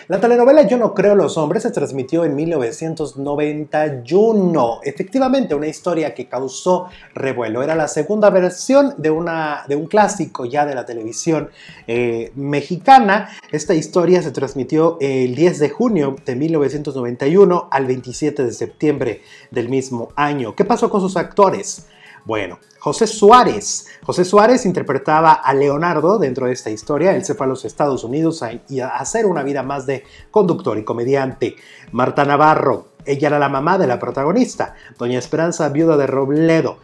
La telenovela Yo no creo en los hombres se transmitió en 1991. Efectivamente, una historia que causó revuelo. Era la segunda versión de un clásico ya de la televisión mexicana. Esta historia se transmitió el 10 de junio de 1991 al 27 de septiembre del mismo año. ¿Qué pasó con sus actores? Bueno, José Suárez interpretaba a Leonardo dentro de esta historia. Él se fue a los Estados Unidos a hacer una vida más de conductor y comediante. Marta Navarro, ella era la mamá de la protagonista. Doña Esperanza, viuda de Robledo.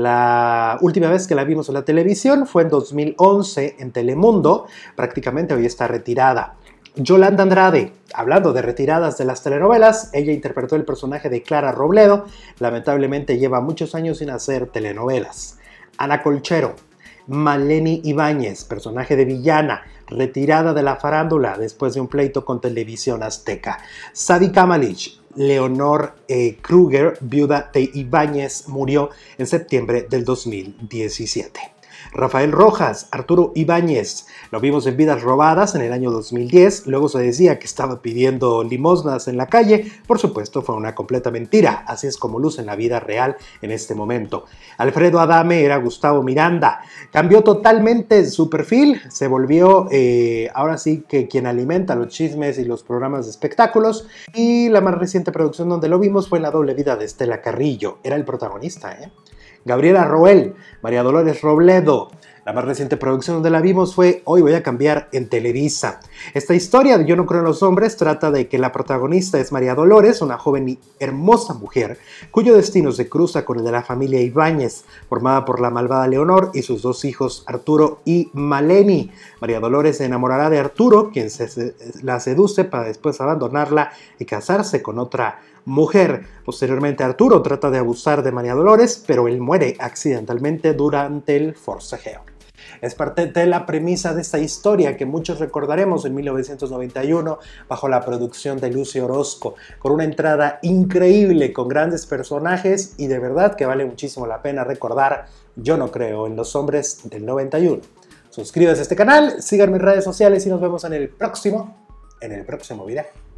La última vez que la vimos en la televisión fue en 2011 en Telemundo. Prácticamente hoy está retirada. Yolanda Andrade, hablando de retiradas de las telenovelas, ella interpretó el personaje de Clara Robledo. Lamentablemente lleva muchos años sin hacer telenovelas. Ana Colchero, Maleni Ibáñez, personaje de villana, retirada de la farándula después de un pleito con Televisión Azteca. Sadi Kamalich, Leonor Kruger, viuda de Ibáñez, murió en septiembre del 2017. Rafael Rojas, Arturo Ibáñez, lo vimos en Vidas Robadas en el año 2010, luego se decía que estaba pidiendo limosnas en la calle, por supuesto fue una completa mentira, así es como luce en la vida real en este momento. Alfredo Adame era Gustavo Miranda, cambió totalmente su perfil, se volvió ahora sí que quien alimenta los chismes y los programas de espectáculos, y la más reciente producción donde lo vimos fue en La doble vida de Estela Carrillo, era el protagonista, Gabriela Roel, María Dolores Robledo. La más reciente producción donde la vimos fue Hoy voy a cambiar en Televisa. Esta historia de Yo no creo en los hombres trata de que la protagonista es María Dolores, una joven y hermosa mujer, cuyo destino se cruza con el de la familia Ibáñez, formada por la malvada Leonor y sus dos hijos Arturo y Maleni. María Dolores se enamorará de Arturo, quien la seduce para después abandonarla y casarse con otra mujer. Posteriormente Arturo trata de abusar de María Dolores, pero él muere accidentalmente durante el forcejeo. Es parte de la premisa de esta historia que muchos recordaremos en 1991 bajo la producción de Lucio Orozco, con una entrada increíble, con grandes personajes y de verdad que vale muchísimo la pena recordar Yo no creo en los hombres del 91. Suscríbase a este canal, sigan mis redes sociales y nos vemos en el próximo video.